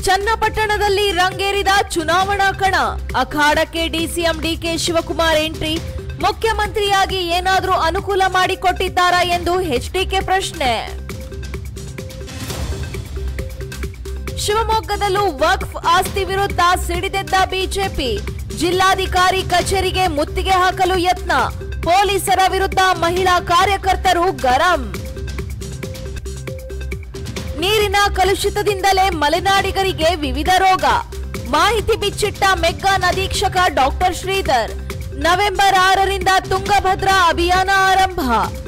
ಚನ್ನಪಟ್ಟಣದಲ್ಲಿ ರಂಗೇರಿದ ಚುನಾವಣಾ ಕಣ. ಅಖಾಡಕ್ಕೆ ಡಿಸಿಎಂ ಡಿಕೆ ಶಿವಕುಮಾರ್ ಎಂಟ್ರಿ. ಮುಖ್ಯಮಂತ್ರಿಯಾಗಿ ಏನಾದರೂ ಅನುಕೂಲ ಮಾಡಿಕೊಟ್ಟಿದ್ದಾರಾ ಎಂದು ಎಚ್ಡಿಕೆ ಪ್ರಶ್ನೆ. ಶಿವಮೊಗ್ಗದಲ್ಲೂ ವಕ್ಫ್ ಆಸ್ತಿ ವಿರುದ್ಧ ಸಿಡಿದೆದ್ದ ಬಿಜೆಪಿ. ಜಿಲ್ಲಾಧಿಕಾರಿ ಕಚೇರಿಗೆ ಮುತ್ತಿಗೆ ಹಾಕಲು ಯತ್ನ. ಪೊಲೀಸರ ವಿರುದ್ಧ ಮಹಿಳಾ ಕಾರ್ಯಕರ್ತರು ಗರಂ. ನೀರಿನ ಕಲುಷಿತದಿಂದಲೇ ಮಲೆನಾಡಿಗರಿಗೆ ವಿವಿಧ ರೋಗ. ಮಾಹಿತಿ ಬಿಚ್ಚಿಟ್ಟ ಮೆಗ್ಗಾನ್ ಅಧೀಕ್ಷಕ ಡಾಕ್ಟರ್ ಶ್ರೀಧರ್. ನವೆಂಬರ್ 6ರಿಂದ ತುಂಗಭದ್ರಾ ಅಭಿಯಾನ ಆರಂಭ.